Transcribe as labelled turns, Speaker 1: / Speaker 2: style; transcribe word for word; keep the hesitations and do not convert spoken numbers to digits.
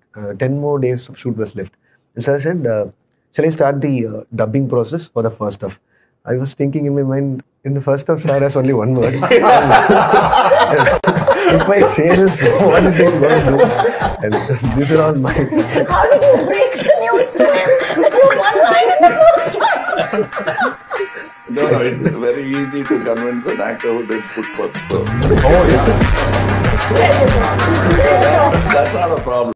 Speaker 1: uh, ten more days of shoot was left. And so I said, uh, shall I start the uh, dubbing process for the first half? I was thinking in my mind, in the first half, star has only one word. If I say this, what is he going to do? And these are all my...
Speaker 2: How did you break the news to him that you have one line in the first half?
Speaker 3: No, no, it's very easy to convince an actor who did footwork. So.
Speaker 1: Oh, yeah.
Speaker 3: That's not a problem.